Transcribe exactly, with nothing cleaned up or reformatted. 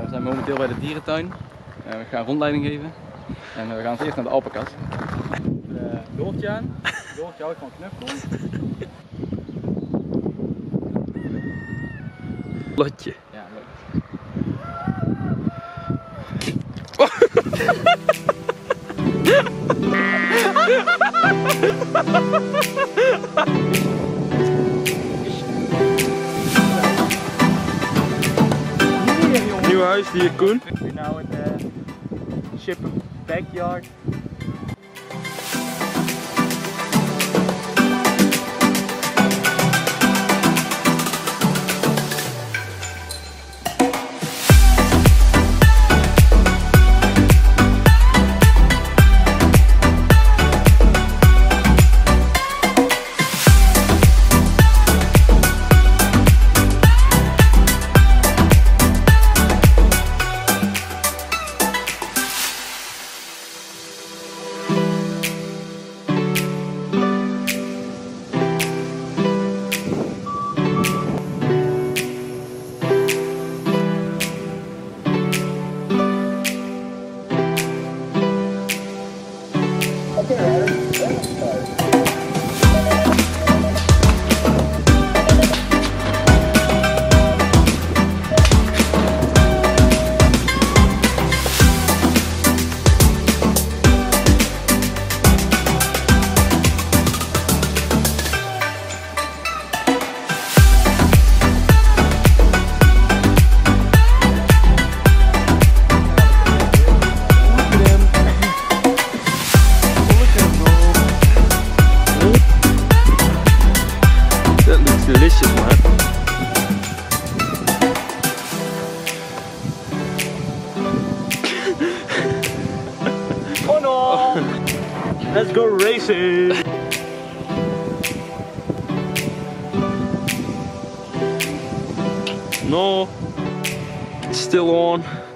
we zijn momenteel bij de dierentuin. Uh, we gaan een rondleiding geven. En uh, we gaan eerst naar de alpaca's. Uh, Doortje aan. Doortje houdt van knuffel. Lotje. Ja, leuk. Nieuw huisdier, Koen. We're now in the ship backyard. Delicious, man. Oh no! Let's go racing! No, it's still on.